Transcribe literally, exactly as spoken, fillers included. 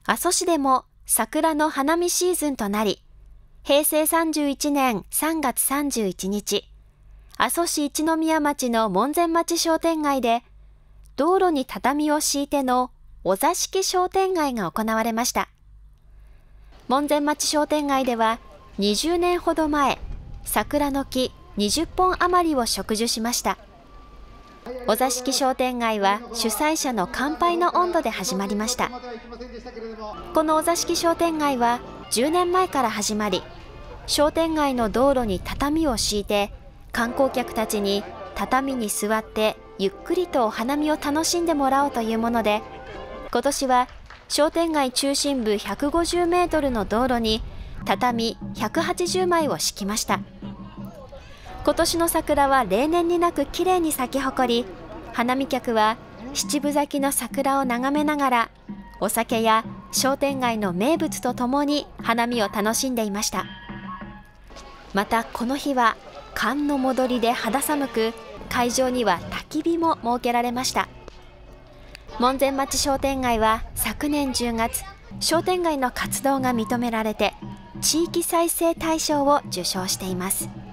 阿蘇市でも桜の花見シーズンとなり、へいせいさんじゅういちねんさんがつさんじゅういちにち、阿蘇市一宮町の門前町商店街で、道路に畳を敷いてのお座敷商店街が行われました。門前町商店街では、にじゅうねんほど前、桜の木にじゅっぽん余りを植樹しました。お座敷商店街は主催者の乾杯の温度で始まりました。このお座敷商店街はじゅうねんまえから始まり、商店街の道路に畳を敷いて、観光客たちに畳に座ってゆっくりとお花見を楽しんでもらおうというもので、今年は商店街中心部ひゃくごじゅうメートルの道路に畳ひゃくはちじゅうまいを敷きました。今年の桜は例年になくきれいに咲き誇り、花見客は七分咲きの桜を眺めながら、お酒や商店街の名物とともに花見を楽しんでいました。またこの日は寒の戻りで肌寒く、会場には焚き火も設けられました。門前町商店街は昨年じゅうがつ、商店街の活動が認められて地域再生大賞を受賞しています。